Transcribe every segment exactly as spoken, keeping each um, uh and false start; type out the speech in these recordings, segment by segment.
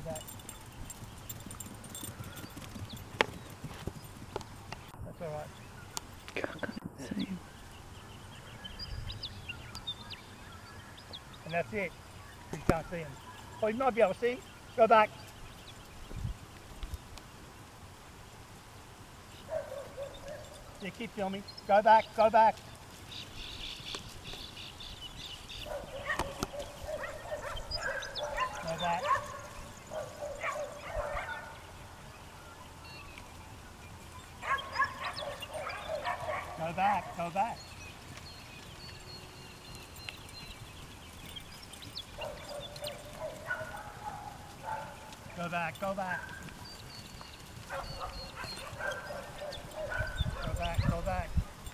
back. That's all right. I can't see. And that's it. You can't see him. Oh, you might be able to see. Go back. Yeah, keep filming. Go back, go back. Go back. Go back, go back. Go back, go back. Go back, go back.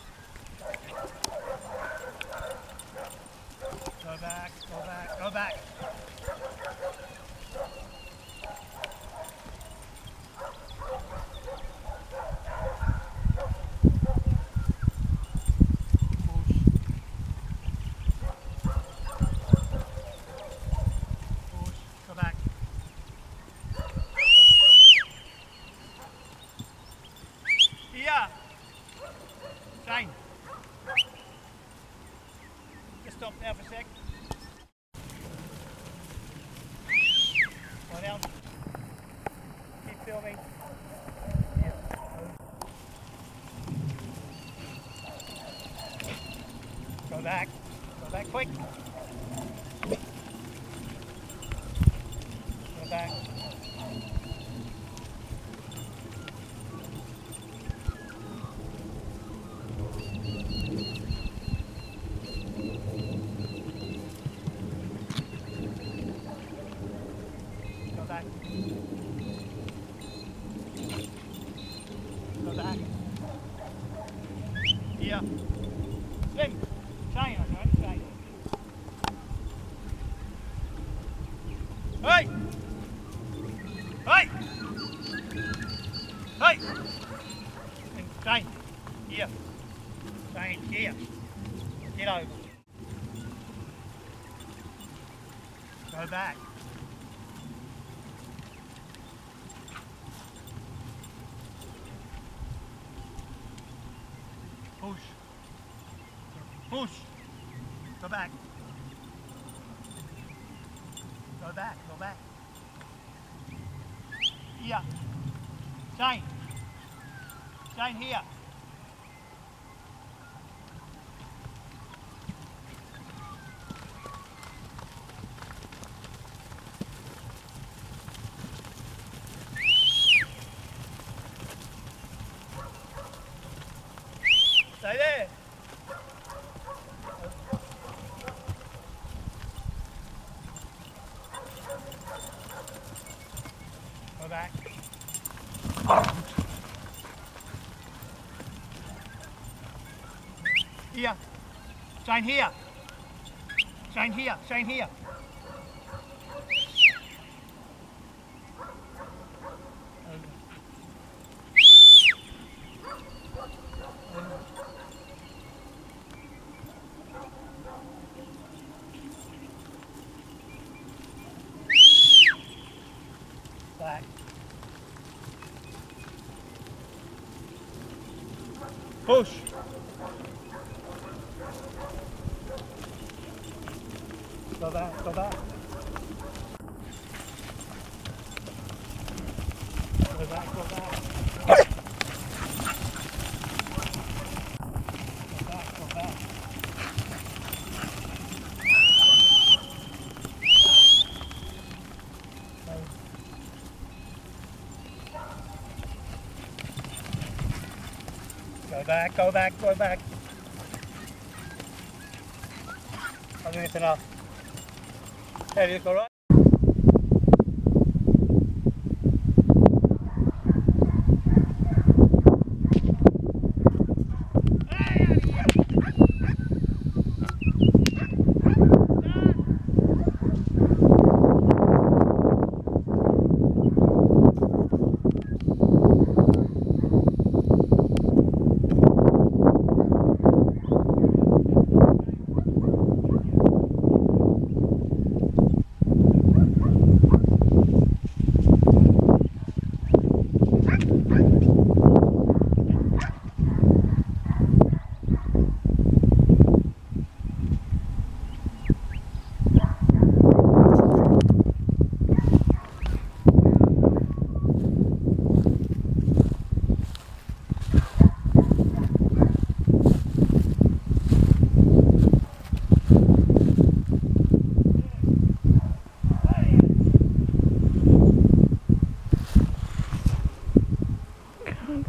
Go back, go back, go back. Here. Shane. Just stop now for a sec. Lie down. Keep filming. Yeah. Go back. Go back quick. Go back. Back. Go back. Here. Swim. Shane, I'm trying to shine. Hey! Hey! Hey! And Shane. Here. Shane, here. Get over. Go back. Push. Push. Go back. Go back. Go back. Here. Shane. Shane here. Stay there. Go back. Here. Shine here. Shine here. Shine here. Back. Push. Go back, go back. Go back, go back. Go back, go back. Go back, go back, go back. I think it's enough. There you go, right?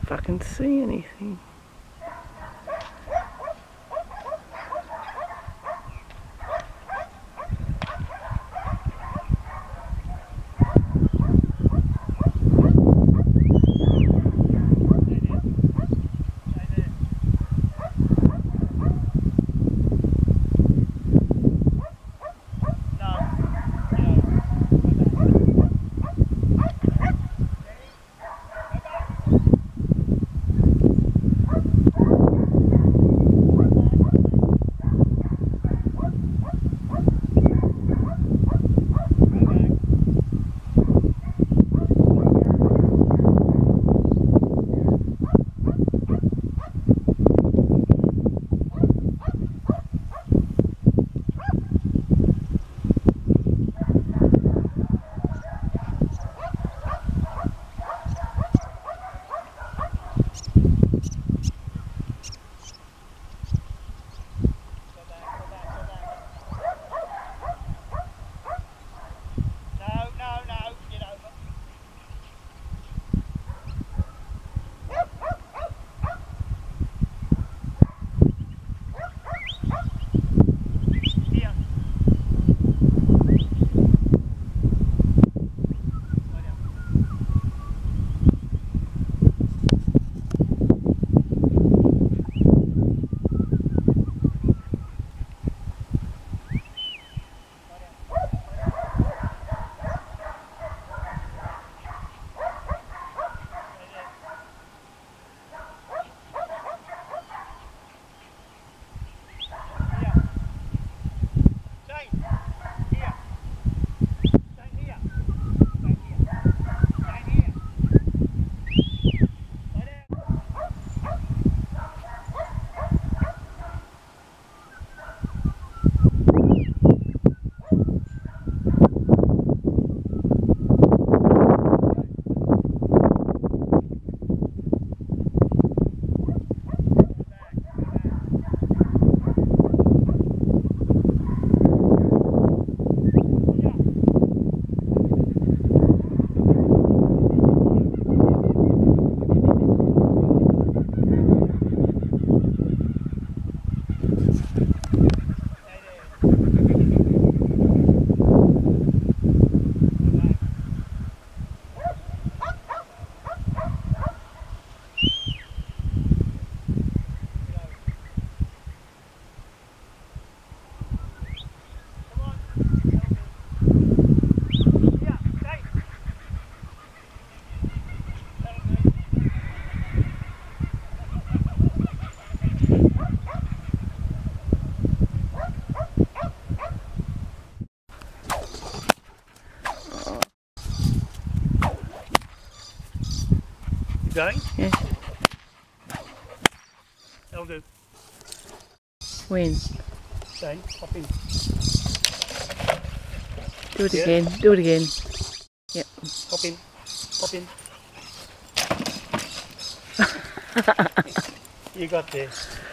fucking see anything. Going? Yeah. That'll do. When? Shane, hop in. Do it Yeah. again. Do it again. Yep. Hop in. Hop in. You got this.